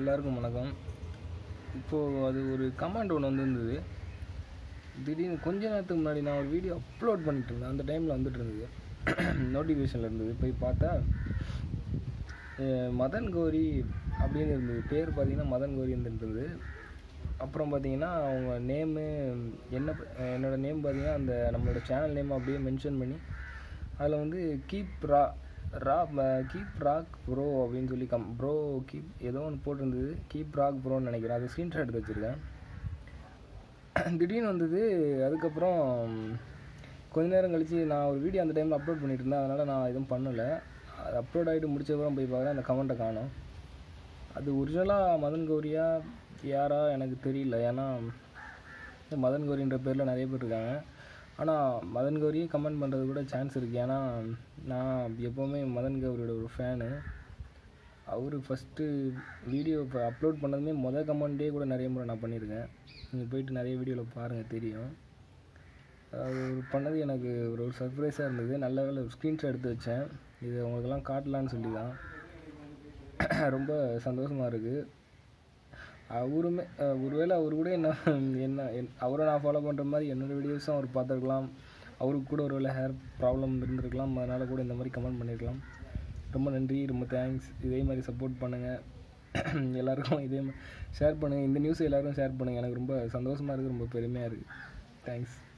எல்லாருக்கும் வணக்கம். இப்போது அது ஒரு கமெண்ட் ஒன்று வந்திருந்தது. திடீர்னு கொஞ்ச நேரத்துக்கு முன்னாடி நான் ஒரு வீடியோ அப்லோட் பண்ணிட்டு இருந்தேன். அந்த டைமில் வந்துட்டு இருந்தது, நோட்டிஃபிகேஷனில் இருந்தது. போய் பார்த்தா மதன் கௌரி அப்படின்னு இருந்தது. பேர் பார்த்தீங்கன்னா மதன் கௌரி இருந்தது. அப்புறம் பார்த்தீங்கன்னா அவங்க நேமு என்னோடய நேம் பார்த்தீங்கன்னா அந்த நம்மளோட சேனல் நேம் அப்படியே மென்ஷன் பண்ணி அதில் வந்து கீப் ராக் ப்ரோ அப்படின்னு சொல்லி ப்ரோ கீப் ஏதோ ஒன்று போட்டிருந்தது. கீப் ராக் ப்ரோன்னு நினைக்கிறேன். அது ஸ்க்ரீன்ஷாட் எடுத்து வச்சுருக்கேன். திடீர்னு வந்தது. அதுக்கப்புறம் கொஞ்ச நேரம் கழித்து நான் ஒரு வீடியோ அந்த டைமில் அப்லோட் பண்ணிட்டு இருந்தேன். அதனால் நான் எதுவும் பண்ணலை. அது அப்லோட் ஆகிட்டு முடிச்சதுக்கப்புறம் போய் பார்க்குறேன், அந்த கமெண்ட்டை காணோம். அது ஒரிஜினலாக மதன் கௌரியா யாரா எனக்கு தெரியல. ஏன்னா மதன் கௌரின்ற பேரில் நிறைய பேர் இருக்காங்க. ஆனால் மதன் கௌரியே கமெண்ட் பண்ணுறது கூட சான்ஸ் இருக்குது. ஏன்னா நான் எப்போவுமே மதன் கௌரியோட ஒரு ஃபேனு. அவர் ஃபஸ்ட்டு வீடியோ இப்போ அப்லோட் பண்ணதுமே கமெண்ட்டே கூட நிறைய முறை நான் பண்ணியிருக்கேன். நீங்கள் போயிட்டு நிறைய வீடியோவில் பாருங்கள், தெரியும். அது பண்ணது எனக்கு ஒரு சர்ப்ரைஸாக இருந்தது. நல்ல வேளை ஒரு ஸ்க்ரீன்ஷாட் எடுத்து வச்சேன். இது அவங்களுக்கெல்லாம் காட்டலான்னு சொல்லி தான். ரொம்ப சந்தோஷமாக இருக்குது. அவருமே ஒருவேளை அவர் கூட என்ன அவரை நான் ஃபாலோ பண்ணுற மாதிரி என்னோடய வீடியோஸும் அவர் பார்த்துருக்கலாம். அவருக்கு கூட ஒரு வேளை ஹேர் ப்ராப்ளம் இருந்திருக்கலாம். அதனால் கூட இந்த மாதிரி கமெண்ட் பண்ணியிருக்கலாம். ரொம்ப நன்றி, ரொம்ப தேங்க்ஸ். இதே மாதிரி சப்போர்ட் பண்ணுங்கள். எல்லாேருக்கும் இதே மாதிரி ஷேர் பண்ணுங்கள். இந்த நியூஸை எல்லோரும் ஷேர் பண்ணுங்கள். எனக்கு ரொம்ப சந்தோஷமாக இருக்குது, ரொம்ப பெருமையாக இருக்குது. தேங்க்ஸ்.